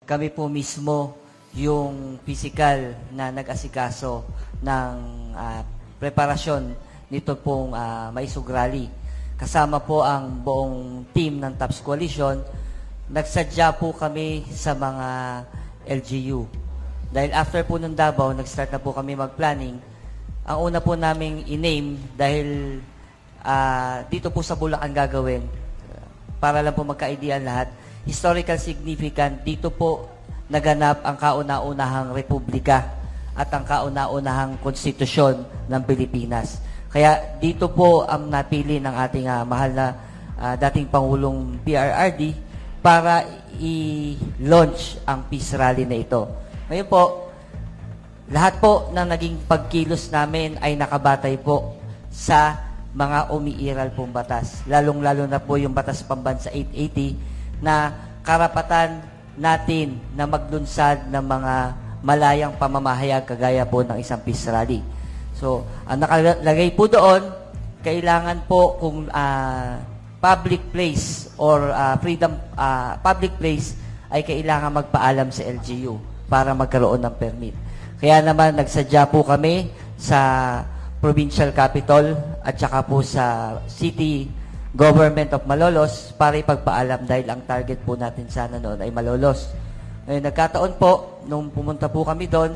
kami po mismo yung physical na nag-asikaso ng preparasyon nito pong Maisog Rally. Kasama po ang buong team ng TAPS Coalition. Nagsadya po kami sa mga LGU. Dahil after po ng Davao, nag-start na po kami mag-planning. Ang una po naming i-name dahil dito po sa Bulacan gagawin, para lang po magka-idean lahat, historical significant, dito po naganap ang kauna-unahang republika at ang kauna-unahang konstitusyon ng Pilipinas. Kaya dito po ang napili ng ating mahal na dating Pangulong PRRD para i-launch ang peace rally na ito. Ngayon po, lahat po ng naging pagkilos namin ay nakabatay po sa mga umiiral pong batas. Lalong-lalo na po yung Batas Pambansa 880 na karapatan natin na maglunsad ng mga malayang pamamahayag kagaya po ng isang peace rally. So, ang nakalagay po doon, kailangan po kung public place or public place ay kailangan magpaalam sa LGU para magkaroon ng permit. Kaya naman nagsadya po kami sa provincial capital at saka po sa city government of Malolos para ipagpaalam dahil ang target po natin sana noon ay Malolos. Ngayon, nagkataon po, nung pumunta po kami doon,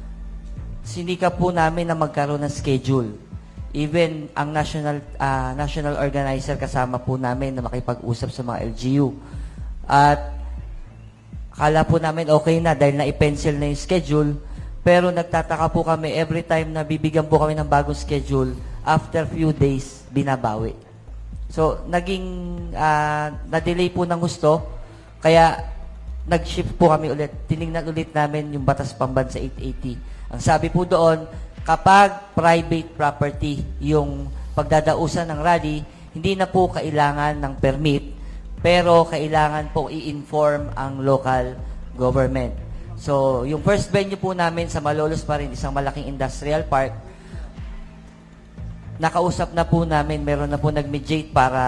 sinika po namin na magkaroon ng schedule. Even ang national organizer kasama po namin na makipag-usap sa mga LGU. At akala po namin okay na dahil na-pencil na yung schedule, pero nagtataka po kami every time na bibigyan po kami ng bagong schedule, after few days, binabawi. So, naging na-delay po ng gusto, kaya nag-shift po kami ulit. Tinignan ulit namin yung Batas Pambansa 880. Ang sabi po doon, kapag private property yung pagdadausan ng rally, hindi na po kailangan ng permit, pero kailangan po i-inform ang local government. So, yung first venue po namin sa Malolos pa rin, isang malaking industrial park, nakausap na po namin, meron na po nag-mediate para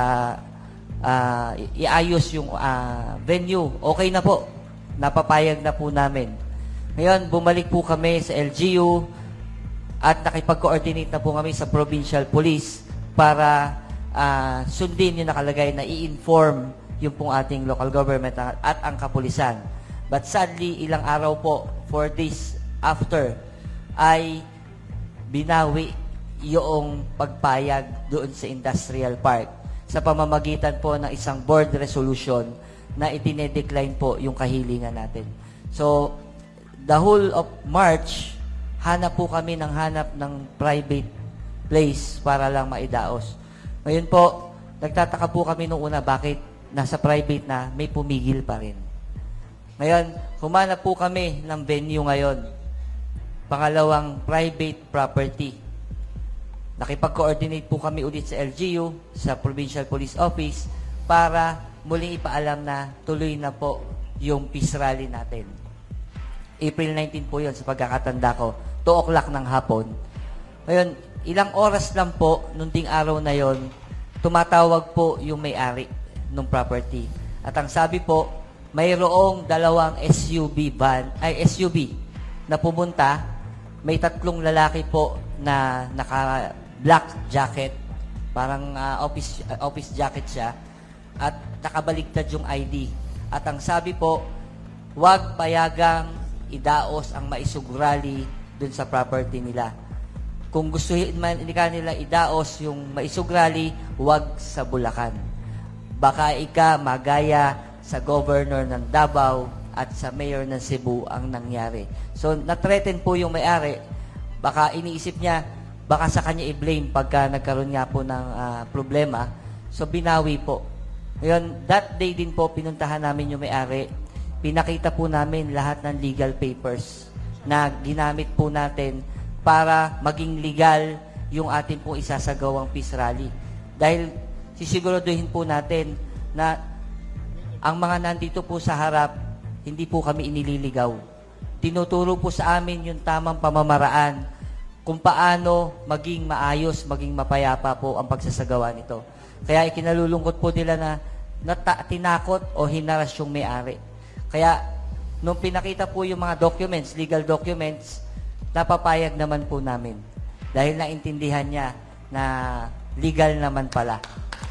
iayos yung venue. Okay na po. Napapayag na po namin. Ngayon, bumalik po kami sa LGU at nakipag-coordinate na po kami sa provincial police para sundin yung nakalagay na i-inform yung pong ating local government at ang kapulisan. But sadly, ilang araw po, 4 days after, ay binawi yung pagpayag doon sa industrial park sa pamamagitan po ng isang board resolution na itinedecline po yung kahilingan natin. So, the whole of March, hanap po kami ng private place para lang maidaos. Ngayon po, nagtataka po kami nung una bakit nasa private na may pumigil pa rin. Ngayon, humanap po kami ng venue ngayon. Pangalawang private property. Nakipag-coordinate po kami ulit sa LGU, sa Provincial Police Office, para muling ipaalam na tuloy na po yung peace rally natin. April 19 po yun sa pagkakatanda ko, 2 o'clock ng hapon. Ngayon, ilang oras lang po, nung ding araw na yon, tumatawag po yung may-ari ng property. At ang sabi po, mayroong 2 SUV na pumunta, may 3 lalaki po na naka-black jacket, parang office jacket siya, at nakabaligtad yung ID. At ang sabi po, huwag payagang idaos ang Maisog Rally dun sa property nila. Kung gusto nila idaos yung Maisog Rally, huwag sa Bulacan. Baka magaya sa governor ng Davao at sa mayor ng Cebu ang nangyari. So, na-threaten po yung may-ari. Baka iniisip niya, baka sa kanya i-blame pagka nagkaroon nga po ng problema. So, binawi po. Ngayon, that day din po, pinuntahan namin yung may-ari. Pinakita po namin lahat ng legal papers na ginamit po natin para maging legal yung ating pong isasagawang peace rally. Dahil sisiguraduhin po natin na ang mga nandito po sa harap, hindi po kami inililigaw. Tinuturo po sa amin yung tamang pamamaraan kung paano maging maayos, maging mapayapa po ang pagsasagawa nito. Kaya ikinalulungkot po nila na tinakot o hinaras yung may-ari. Kaya nung pinakita po yung mga documents, legal documents, napapayag naman po namin. Dahil naintindihan niya na legal naman pala.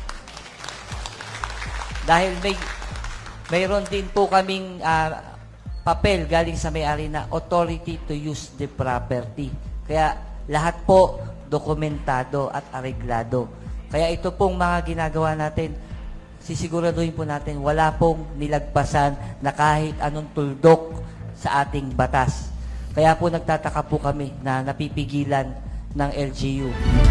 Dahil mayroon din po kaming papel galing sa may-ari na authority to use the property. Kaya lahat po dokumentado at areglado. Kaya ito pong mga ginagawa natin, sisiguraduhin po natin wala pong nilagpasan na kahit anong tuldok sa ating batas. Kaya po nagtataka po kami na napipigilan ng LGU.